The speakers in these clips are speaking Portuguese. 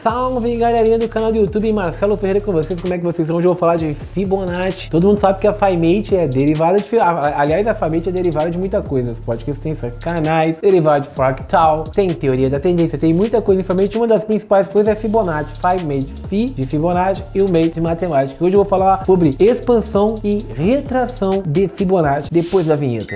Salve galerinha do canal do YouTube, Marcelo Ferreira com vocês, como é que vocês estão? Hoje eu vou falar de Fibonacci. Todo mundo sabe que a FiMate é derivada de... Aliás, a FiMate é derivada de muita coisa. Você pode que tem canais, derivado de fractal, tem teoria da tendência, tem muita coisa em FiMate. Uma das principais coisas é Fibonacci, FiMate, Fi de Fibonacci e o Mate de matemática. Hoje eu vou falar sobre expansão e retração de Fibonacci depois da vinheta.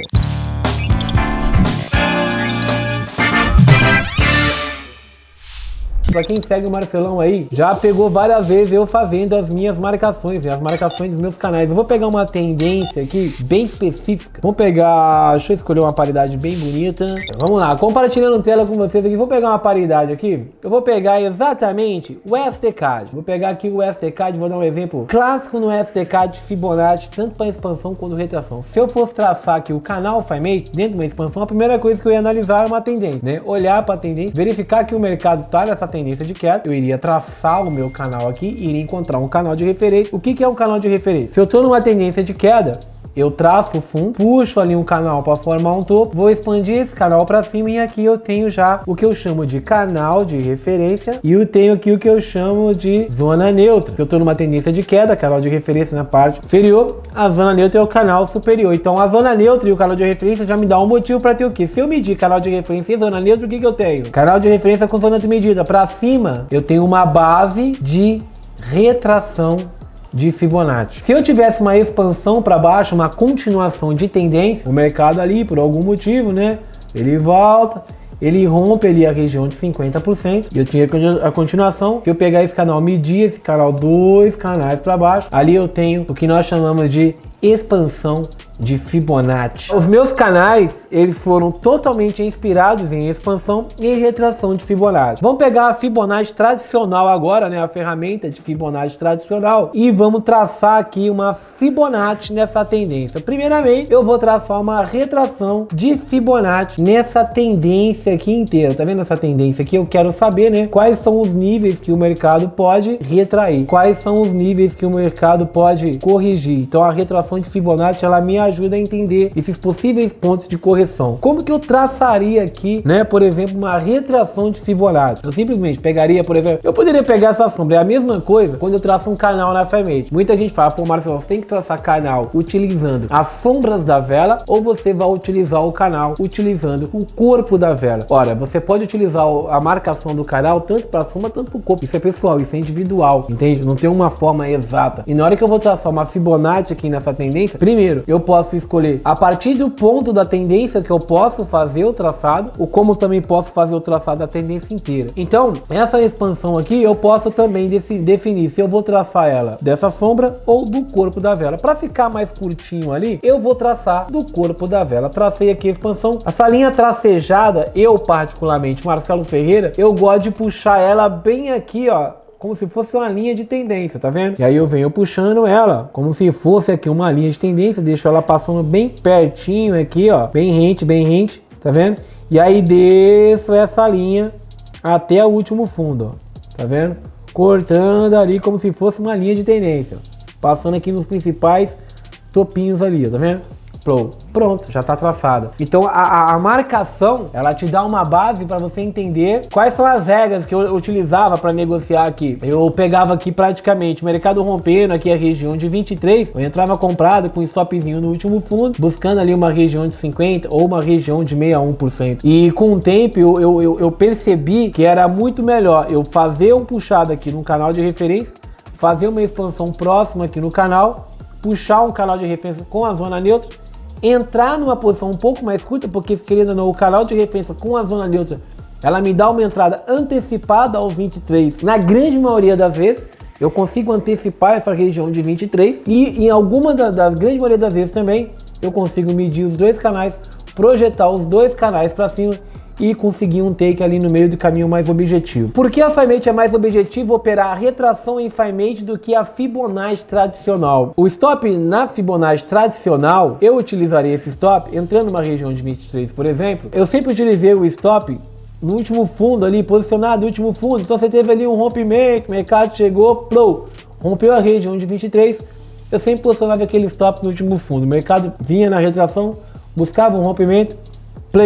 Pra quem segue o Marcelão aí, já pegou várias vezes eu fazendo as minhas marcações, as marcações dos meus canais. Eu vou pegar uma tendência aqui bem específica. Vamos pegar, deixa eu escolher uma paridade bem bonita. Vamos lá, compartilhando tela com vocês aqui. Vou pegar uma paridade aqui. Eu vou pegar exatamente o STCAD. Vou pegar aqui o STCAD, vou dar um exemplo clássico no STCAD de Fibonacci, tanto para expansão quanto retração. Se eu fosse traçar aqui o canal FiMate dentro de uma expansão, a primeira coisa que eu ia analisar é uma tendência, né? Olhar para a tendência, verificar que o mercado tá nessa tendência de queda, eu iria traçar o meu canal aqui e iria encontrar um canal de referência. O que é um canal de referência? Se eu estou numa tendência de queda, eu traço o fundo, puxo ali um canal para formar um topo, vou expandir esse canal para cima e aqui eu tenho já o que eu chamo de canal de referência e eu tenho aqui o que eu chamo de zona neutra. Se eu estou numa tendência de queda, canal de referência na parte inferior, a zona neutra é o canal superior. Então a zona neutra e o canal de referência já me dá um motivo para ter o que? Se eu medir canal de referência e zona neutra, o que eu tenho? Canal de referência com zona de medida. Para cima, eu tenho uma base de retração de Fibonacci. Se eu tivesse uma expansão para baixo, uma continuação de tendência, o mercado ali, por algum motivo, né, ele volta, ele rompe ali a região de 50% e eu tinha a continuação. Se eu pegar esse canal, medir esse canal, dois canais para baixo, ali eu tenho o que nós chamamos de expansão de Fibonacci. Os meus canais, eles foram totalmente inspirados em expansão e retração de Fibonacci. Vamos pegar a Fibonacci tradicional agora, né, a ferramenta de Fibonacci tradicional, e vamos traçar aqui uma Fibonacci nessa tendência. Primeiramente, eu vou traçar uma retração de Fibonacci nessa tendência aqui inteira. Tá vendo essa tendência aqui? Eu quero saber, né, quais são os níveis que o mercado pode retrair, quais são os níveis que o mercado pode corrigir. Então a retração de Fibonacci, ela me ajuda a entender esses possíveis pontos de correção. Como que eu traçaria aqui, né, por exemplo, uma retração de Fibonacci? Eu simplesmente pegaria, por exemplo, eu poderia pegar essa sombra. É a mesma coisa quando eu traço um canal na FiMate. Muita gente fala, pô, Marcelo, você tem que traçar canal utilizando as sombras da vela ou você vai utilizar o canal utilizando o corpo da vela. Ora, você pode utilizar a marcação do canal tanto para a sombra, tanto para o corpo. Isso é pessoal, isso é individual, entende? Não tem uma forma exata. E na hora que eu vou traçar uma Fibonacci aqui nessa tendência, primeiro, eu posso escolher a partir do ponto da tendência que eu posso fazer o traçado, ou como também posso fazer o traçado da tendência inteira. Então, essa expansão aqui, eu posso também definir se eu vou traçar ela dessa sombra ou do corpo da vela. Para ficar mais curtinho ali, eu vou traçar do corpo da vela. Tracei aqui a expansão. Essa linha tracejada, eu particularmente, Marcelo Ferreira, eu gosto de puxar ela bem aqui, ó, como se fosse uma linha de tendência, tá vendo? E aí eu venho puxando ela, como se fosse aqui uma linha de tendência, deixo ela passando bem pertinho aqui, ó, bem rente, tá vendo? E aí desço essa linha até o último fundo, ó, tá vendo? Cortando ali como se fosse uma linha de tendência, passando aqui nos principais topinhos ali, ó, tá vendo? Pronto, já está traçada. Então a marcação, ela te dá uma base para você entender quais são as regras que eu utilizava para negociar aqui. Eu pegava aqui praticamente o mercado rompendo aqui a região de 23, eu entrava comprado com um stopzinho no último fundo, buscando ali uma região de 50 ou uma região de 61%. E com o tempo eu percebi que era muito melhor eu fazer um puxado aqui no canal de referência, fazer uma expansão próxima aqui no canal, puxar um canal de referência com a zona neutra, entrar numa posição um pouco mais curta, porque querendo ou não, o canal de referência com a zona neutra, ela me dá uma entrada antecipada aos 23. Na grande maioria das vezes, eu consigo antecipar essa região de 23 e em alguma da grande maioria das vezes também, eu consigo medir os dois canais, projetar os dois canais para cima e conseguir um take ali no meio do caminho mais objetivo. Por que a FiMate é mais objetivo operar a retração em FiMate do que a Fibonacci tradicional? O stop na Fibonacci tradicional, eu utilizaria esse stop entrando numa região de 23, por exemplo. Eu sempre utilizei o stop no último fundo ali, posicionado no último fundo. Então você teve ali um rompimento, o mercado chegou, rompeu a região de 23. Eu sempre posicionava aquele stop no último fundo. O mercado vinha na retração, buscava um rompimento, play.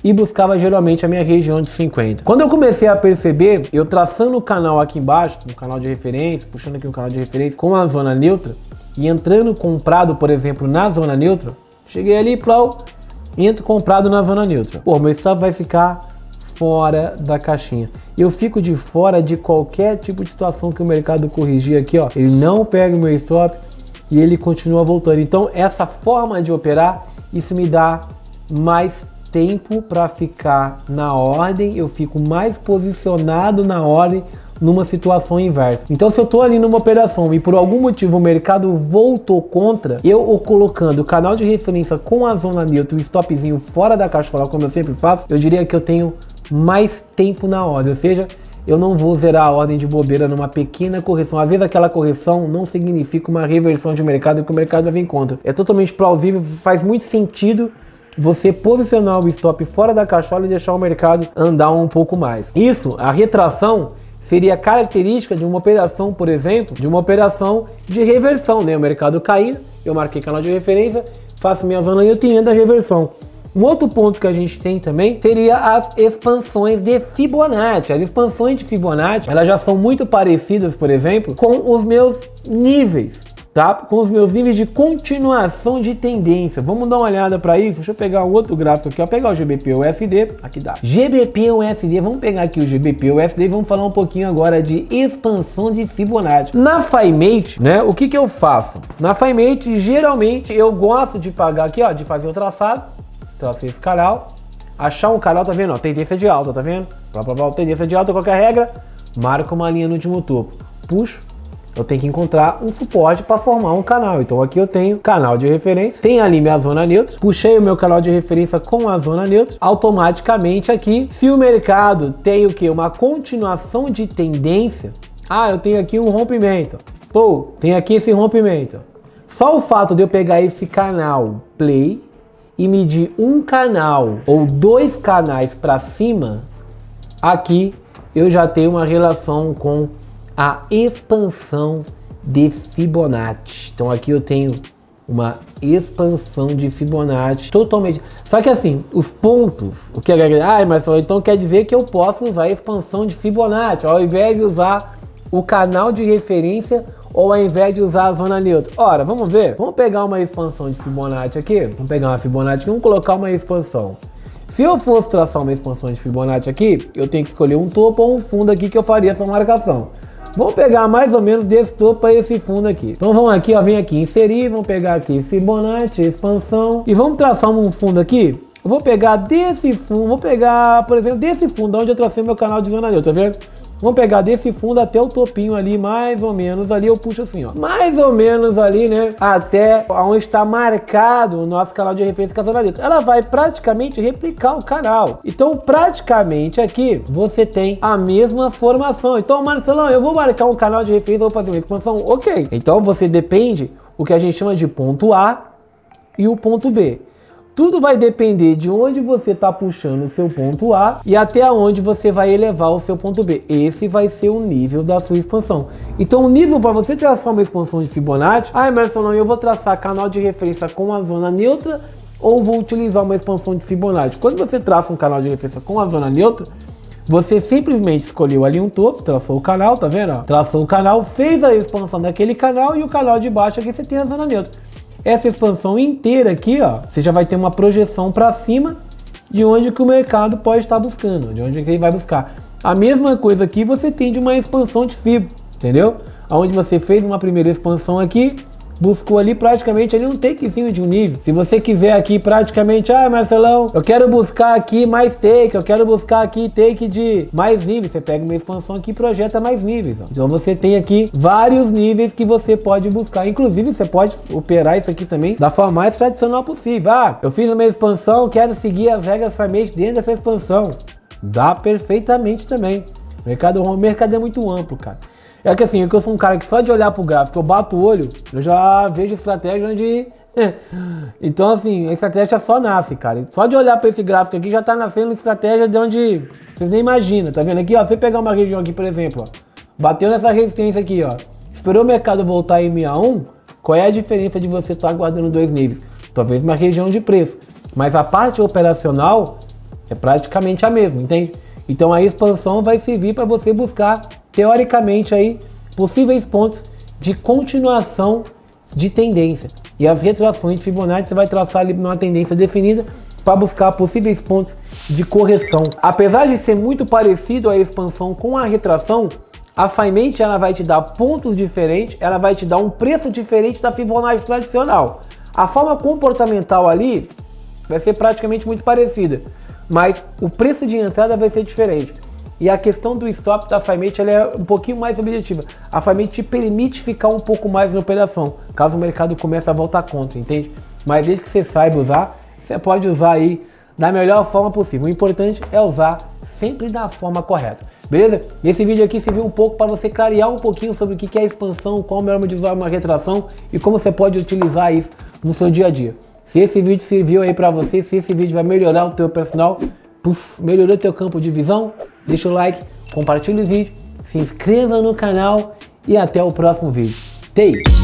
e buscava geralmente a minha região de 50. Quando eu comecei a perceber, eu traçando o canal aqui embaixo, no canal de referência, puxando aqui um canal de referência com a zona neutra e entrando comprado, por exemplo, na zona neutra, cheguei ali, plau, entro comprado na zona neutra. Pô, meu stop vai ficar fora da caixinha. Eu fico de fora de qualquer tipo de situação que o mercado corrigir aqui, ó. Ele não pega o meu stop e ele continua voltando. Então, essa forma de operar, isso me dá mais tempo para ficar na ordem, eu fico mais posicionado na ordem numa situação inversa. Então, se eu tô ali numa operação e por algum motivo o mercado voltou contra, eu colocando o canal de referência com a zona neutra, o stopzinho fora da caixola, como eu sempre faço, eu diria que eu tenho mais tempo na ordem, ou seja, eu não vou zerar a ordem de bobeira numa pequena correção. Às vezes aquela correção não significa uma reversão de mercado que o mercado vai vir contra. É totalmente plausível, faz muito sentido você posicionar o stop fora da caixola e deixar o mercado andar um pouco mais. Isso, a retração, seria característica de uma operação, por exemplo, de uma operação de reversão, né? O mercado caindo, eu marquei canal de referência, faço minha zona neutra e ando a reversão. Um outro ponto que a gente tem também seria as expansões de Fibonacci. As expansões de Fibonacci, elas já são muito parecidas, por exemplo, com os meus níveis, tá? Com os meus níveis de continuação de tendência. Vamos dar uma olhada para isso? Deixa eu pegar um outro gráfico aqui, ó. Pegar o GBP/USD, aqui dá. GBP/USD, vamos pegar aqui o GBP/USD e vamos falar um pouquinho agora de expansão de Fibonacci. Na FiMate, né, o que eu faço? Na FiMate, geralmente, eu gosto de pagar aqui, ó, de fazer o traçado. Tracei esse canal, achar um canal, tá vendo? Ó, tendência de alta, tá vendo? Tendência de alta, qualquer regra, marca uma linha no último topo, puxo, eu tenho que encontrar um suporte para formar um canal. Então aqui eu tenho canal de referência, tem ali minha zona neutra, puxei o meu canal de referência com a zona neutra, automaticamente aqui, se o mercado tem o que? Uma continuação de tendência, eu tenho aqui um rompimento, pô, tem aqui esse rompimento, só o fato de eu pegar esse canal play e medir um canal ou dois canais para cima, aqui eu já tenho uma relação com a expansão de Fibonacci. Então aqui eu tenho uma expansão de Fibonacci totalmente. Só que assim, os pontos, o que a galera, Marcelo, então quer dizer que eu posso usar a expansão de Fibonacci ao invés de usar o canal de referência ou ao invés de usar a zona neutra. Ora, vamos ver? Vamos pegar uma expansão de Fibonacci aqui. Vamos pegar uma Fibonacci aqui, vamos colocar uma expansão. Se eu fosse traçar uma expansão de Fibonacci aqui, eu tenho que escolher um topo ou um fundo aqui que eu faria essa marcação. Vamos pegar mais ou menos desse topo para esse fundo aqui. Então vamos aqui, ó, vem aqui inserir, vamos pegar aqui Fibonacci, expansão e vamos traçar um fundo aqui. Eu vou pegar desse fundo, vou pegar, por exemplo, desse fundo onde eu tracei meu canal de zona neutra, tá vendo? Vamos pegar desse fundo até o topinho ali, mais ou menos ali, eu puxo assim, ó. Mais ou menos ali, né, até onde está marcado o nosso canal de referência com a zona neutra. Ela vai praticamente replicar o canal. Então, praticamente aqui, você tem a mesma formação. Então, Marcelão, eu vou marcar um canal de referência, vou fazer uma expansão? Ok. Então, você depende o que a gente chama de ponto A e o ponto B. Tudo vai depender de onde você está puxando o seu ponto A e até onde você vai elevar o seu ponto B. Esse vai ser o nível da sua expansão. Então o nível para você traçar uma expansão de Fibonacci, Marcelo, eu vou traçar canal de referência com a zona neutra ou vou utilizar uma expansão de Fibonacci? Quando você traça um canal de referência com a zona neutra, você simplesmente escolheu ali um topo, traçou o canal, tá vendo? Traçou o canal, fez a expansão daquele canal e o canal de baixo aqui você tem a zona neutra. Essa expansão inteira aqui, ó, você já vai ter uma projeção para cima de onde que o mercado pode estar buscando, de onde que ele vai buscar. A mesma coisa aqui você tem de uma expansão de Fibo, entendeu? Onde você fez uma primeira expansão aqui, buscou ali praticamente ali um takezinho de um nível. Se você quiser aqui praticamente, Marcelão, eu quero buscar aqui mais take, eu quero buscar aqui take de mais níveis. Você pega uma expansão aqui e projeta mais níveis. Ó. Então você tem aqui vários níveis que você pode buscar. Inclusive você pode operar isso aqui também da forma mais tradicional possível. Eu fiz uma expansão, quero seguir as regras FiMate dentro dessa expansão. Dá perfeitamente também. O mercado é muito amplo, cara. É que assim, eu sou um cara que só de olhar pro gráfico, eu bato o olho, eu já vejo estratégia onde... Então assim, a estratégia só nasce, cara. Só de olhar para esse gráfico aqui já tá nascendo estratégia de onde vocês nem imaginam, tá vendo aqui, ó? Você pegar uma região aqui, por exemplo, ó, bateu nessa resistência aqui, ó, esperou o mercado voltar em 61, qual é a diferença de você estar guardando dois níveis? Talvez uma região de preço, mas a parte operacional É praticamente a mesma, entende? Então a expansão vai servir para você buscar, teoricamente, aí, possíveis pontos de continuação de tendência. E as retrações de Fibonacci você vai traçar ali numa tendência definida para buscar possíveis pontos de correção. Apesar de ser muito parecido a expansão com a retração, a FIMATE ela vai te dar pontos diferentes, ela vai te dar um preço diferente da Fibonacci tradicional. A forma comportamental ali vai ser praticamente muito parecida, mas o preço de entrada vai ser diferente. E a questão do stop da FIMATE ela é um pouquinho mais objetiva. A FIMATE te permite ficar um pouco mais na operação, caso o mercado comece a voltar contra, entende? Mas desde que você saiba usar, você pode usar aí da melhor forma possível. O importante é usar sempre da forma correta, beleza? Esse vídeo aqui serviu um pouco para você clarear um pouquinho sobre o que é a expansão, qual é o melhor modo de usar uma retração e como você pode utilizar isso no seu dia a dia. Se esse vídeo serviu aí para você, se esse vídeo vai melhorar o teu personal, melhorou o teu campo de visão, deixa o like, compartilha o vídeo, se inscreva no canal e até o próximo vídeo. Tei!